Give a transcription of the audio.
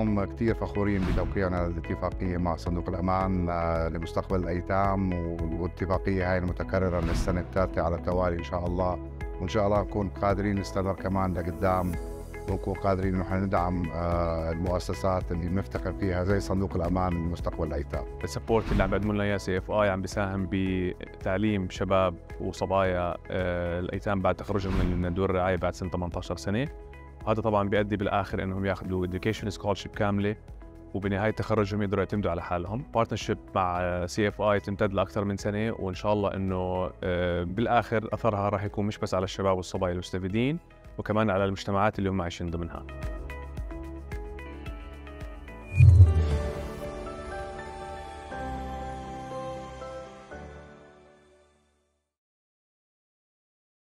اليوم كتير فخورين بتوقيعنا الاتفاقية مع صندوق الأمان لمستقبل الأيتام، والاتفاقية هاي المتكررة من السنة الثالثة على التوالي إن شاء الله. وإن شاء الله نكون قادرين نستمر كمان لقدام، ونكون قادرين إنه ندعم المؤسسات اللي بنفتخر فيها زي صندوق الأمان لمستقبل الأيتام. السبورت اللي عم بيقدموا لنا اياه CFI عم بيساهم بتعليم شباب وصبايا الايتام بعد تخرجهم من دور الرعايه بعد سن 18 سنه. هذا طبعا بيؤدي بالاخر انهم ياخذوا education scholarship كامله، وبنهايه تخرجهم يقدروا يعتمدوا على حالهم. بارتنرشيب مع CFI تمتد لاكثر من سنه، وان شاء الله انه بالاخر اثرها راح يكون مش بس على الشباب والصبايا المستفيدين، وكمان على المجتمعات اللي هم عايشين ضمنها.